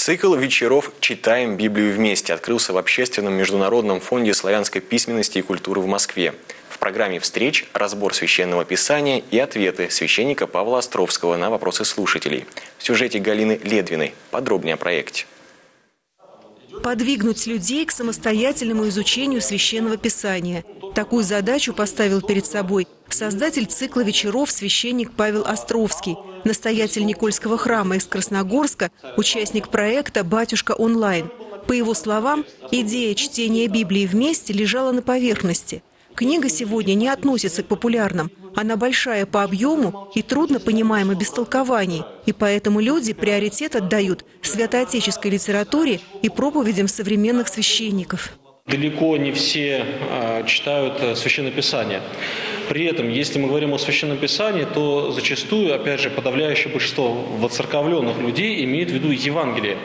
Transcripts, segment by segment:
Цикл вечеров «Читаем Библию вместе» открылся в Общественном международном фонде славянской письменности и культуры в Москве. В программе встреч разбор священного писания и ответы священника Павла Островского на вопросы слушателей. В сюжете Галины Ледвиной подробнее о проекте. Подвигнуть людей к самостоятельному изучению священного писания. Такую задачу поставил перед собой создатель цикла вечеров священник Павел Островский, настоятель Никольского храма из Красногорска, участник проекта «Батюшка онлайн». По его словам, идея чтения Библии вместе лежала на поверхности. Книга сегодня не относится к популярным. Она большая по объему и трудно понимаема без толкований. И поэтому люди приоритет отдают святоотеческой литературе и проповедям современных священников. Далеко не все читают Священное Писание. При этом, если мы говорим о Священном Писании, то зачастую, опять же, подавляющее большинство воцерковленных людей имеет в виду Евангелие.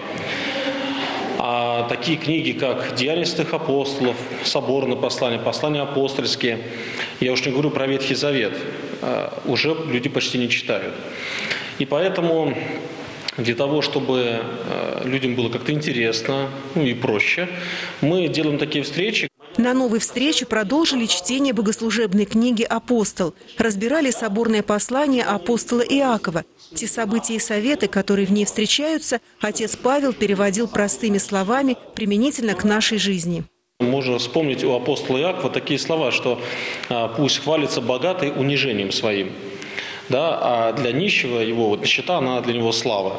А такие книги, как «Деяния святых апостолов», «Соборное послание», «Послания апостольские», я уж не говорю про Ветхий Завет, уже люди почти не читают. И поэтому для того, чтобы людям было как-то интересно, и проще, мы делаем такие встречи. На новой встрече продолжили чтение богослужебной книги «Апостол». Разбирали соборное послание апостола Иакова. Те события и советы, которые в ней встречаются, отец Павел переводил простыми словами применительно к нашей жизни. Можно вспомнить у апостола Иакова такие слова, что «пусть хвалится богатый унижением своим». Да, а для нищего его нищета, она для него слава.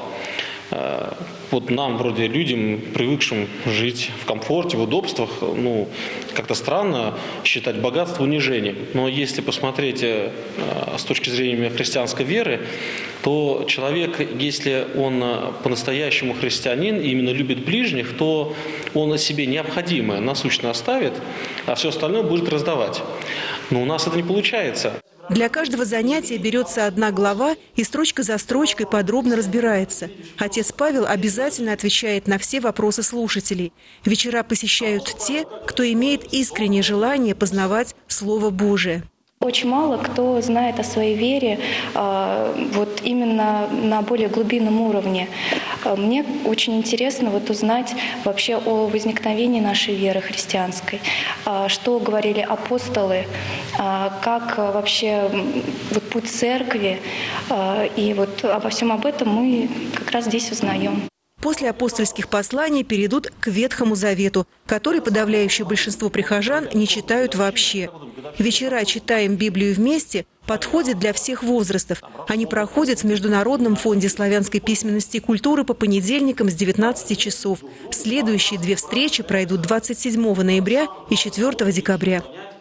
Вот нам, вроде людям, привыкшим жить в комфорте, в удобствах, как-то странно считать богатство унижением. Но если посмотреть с точки зрения христианской веры, то человек, если он по-настоящему христианин и именно любит ближних, то он себе необходимое насущно оставит, а все остальное будет раздавать. Но у нас это не получается. Для каждого занятия берется одна глава и строчка за строчкой подробно разбирается. Отец Павел обязательно отвечает на все вопросы слушателей. Вечера посещают те, кто имеет искреннее желание познавать Слово Божие. Очень мало кто знает о своей вере вот именно на более глубинном уровне. Мне очень интересно узнать вообще о возникновении нашей веры христианской, что говорили апостолы, как вообще путь церкви. И обо всем об этом мы как раз здесь узнаем. После апостольских посланий перейдут к Ветхому Завету, который подавляющее большинство прихожан не читают вообще. Вечера «Читаем Библию вместе» подходят для всех возрастов. Они проходят в Международном фонде славянской письменности и культуры по понедельникам с 19 часов. Следующие две встречи пройдут 27 ноября и 4 декабря.